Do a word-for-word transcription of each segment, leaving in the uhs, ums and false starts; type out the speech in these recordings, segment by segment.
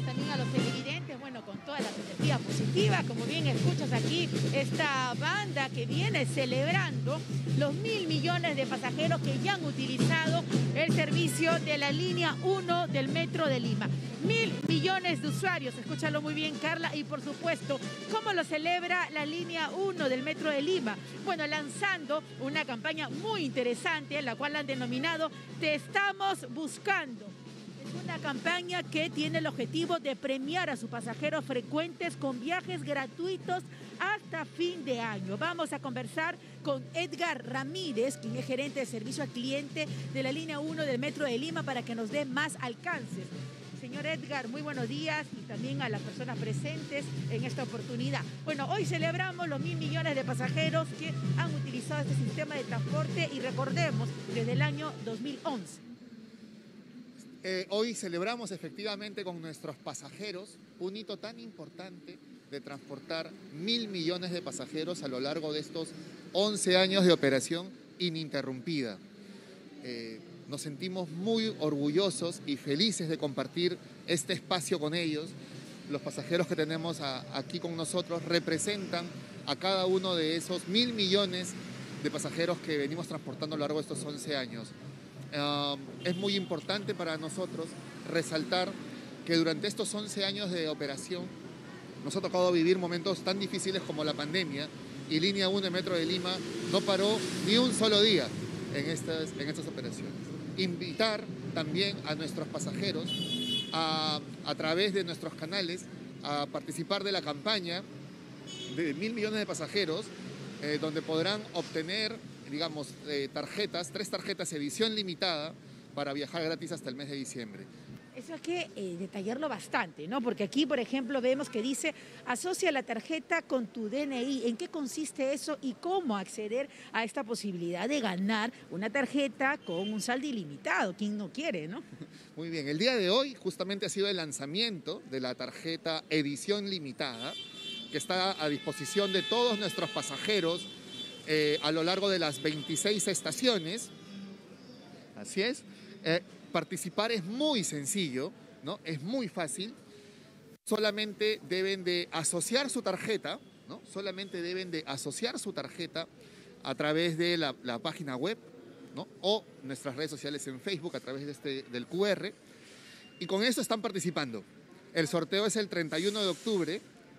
también a los televidentes, bueno, con toda la energía positiva, como bien escuchas aquí, esta banda que viene celebrando los mil millones de pasajeros que ya han utilizado el servicio de la línea uno del Metro de Lima. Mil millones de usuarios, escúchalo muy bien, Carla, y por supuesto, ¿cómo lo celebra la línea uno del Metro de Lima? Bueno, lanzando una campaña muy interesante, la cual han denominado Te Estamos Buscando. Es una campaña que tiene el objetivo de premiar a sus pasajeros frecuentes con viajes gratuitos hasta fin de año. Vamos a conversar con Edgar Ramírez, quien es gerente de servicio al cliente de la línea uno del Metro de Lima, para que nos dé más alcances. Señor Edgar, muy buenos días, y también a las personas presentes en esta oportunidad. Bueno, hoy celebramos los mil millones de pasajeros que han utilizado este sistema de transporte y recordemos, desde el año dos mil once. Eh, hoy celebramos efectivamente con nuestros pasajeros un hito tan importante de transportar mil millones de pasajeros a lo largo de estos once años de operación ininterrumpida. Eh, nos sentimos muy orgullosos y felices de compartir este espacio con ellos. Los pasajeros que tenemos a, aquí con nosotros representan a cada uno de esos mil millones de pasajeros que venimos transportando a lo largo de estos once años. Uh, es muy importante para nosotros resaltar que durante estos once años de operación nos ha tocado vivir momentos tan difíciles como la pandemia, y Línea uno de Metro de Lima no paró ni un solo día en estas, en estas operaciones. Invitar también a nuestros pasajeros a, a través de nuestros canales a participar de la campaña de mil millones de pasajeros, eh, donde podrán obtener, digamos, eh, tarjetas, tres tarjetas edición limitada para viajar gratis hasta el mes de diciembre. Eso hay que eh, detallarlo bastante, ¿no? Porque aquí, por ejemplo, vemos que dice asocia la tarjeta con tu D N I. ¿En qué consiste eso y cómo acceder a esta posibilidad de ganar una tarjeta con un saldo ilimitado? ¿Quién no quiere, no? Muy bien, el día de hoy justamente ha sido el lanzamiento de la tarjeta edición limitada, que está a disposición de todos nuestros pasajeros eh, a lo largo de las veintiséis estaciones. Así es. Eh, Participar es muy sencillo, ¿no? Es muy fácil. Solamente deben de asociar su tarjeta, ¿no? Solamente deben de asociar su tarjeta a través de la, la página web, ¿no? O nuestras redes sociales en Facebook a través de este, del Q R. Y con eso están participando. El sorteo es el treinta y uno de octubre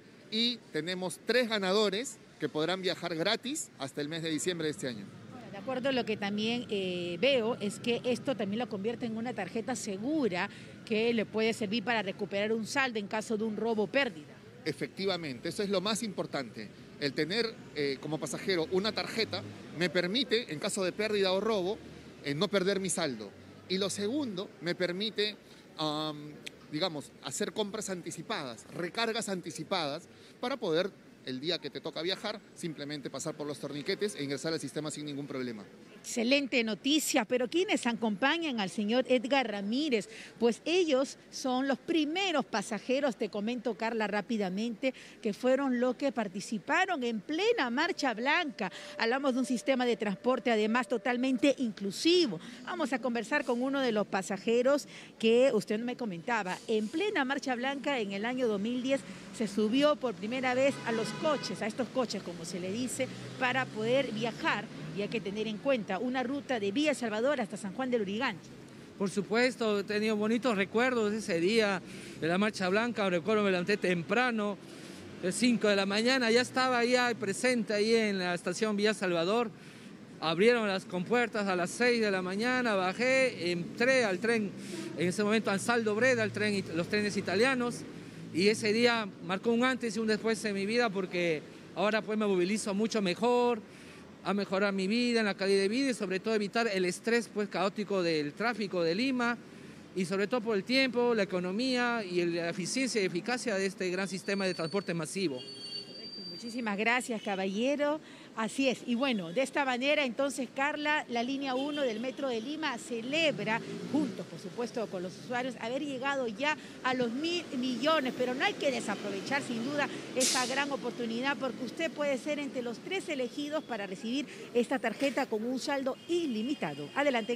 y tenemos tres ganadores que podrán viajar gratis hasta el mes de diciembre de este año. De acuerdo, lo que también eh, veo es que esto también lo convierte en una tarjeta segura que le puede servir para recuperar un saldo en caso de un robo o pérdida. Efectivamente, eso es lo más importante. El tener eh, como pasajero una tarjeta me permite, en caso de pérdida o robo, eh, no perder mi saldo. Y lo segundo, me permite, um, digamos, hacer compras anticipadas, recargas anticipadas, para poder, el día que te toca viajar, simplemente pasar por los torniquetes e ingresar al sistema sin ningún problema. Excelente noticia, pero ¿quiénes acompañan al señor Edgar Ramírez? Pues ellos son los primeros pasajeros, te comento, Carla, rápidamente, que fueron los que participaron en plena marcha blanca. Hablamos de un sistema de transporte además totalmente inclusivo. Vamos a conversar con uno de los pasajeros que usted me comentaba. En plena marcha blanca en el año dos mil diez se subió por primera vez a los coches, a estos coches como se le dice, para poder viajar. Y hay que tener en cuenta una ruta de Villa Salvador hasta San Juan del Lurigancho. Por supuesto, he tenido bonitos recuerdos de ese día de la Marcha Blanca. Recuerdo, me levanté temprano, a las cinco de la mañana, ya estaba ya presente ahí en la estación Villa Salvador. Abrieron las compuertas a las seis de la mañana, bajé, entré al tren, en ese momento al Saldo Breda, al tren, los trenes italianos. Y ese día marcó un antes y un después en mi vida, porque ahora pues me movilizo mucho mejor, a mejorar mi vida, en la calidad de vida, y sobre todo evitar el estrés pues caótico del tráfico de Lima, y sobre todo por el tiempo, la economía y la eficiencia y eficacia de este gran sistema de transporte masivo. Muchísimas gracias, caballero. Así es. Y bueno, de esta manera, entonces, Carla, la línea uno del Metro de Lima celebra, juntos, por supuesto, con los usuarios, haber llegado ya a los mil millones. Pero no hay que desaprovechar, sin duda, esta gran oportunidad, porque usted puede ser entre los tres elegidos para recibir esta tarjeta con un saldo ilimitado. Adelante.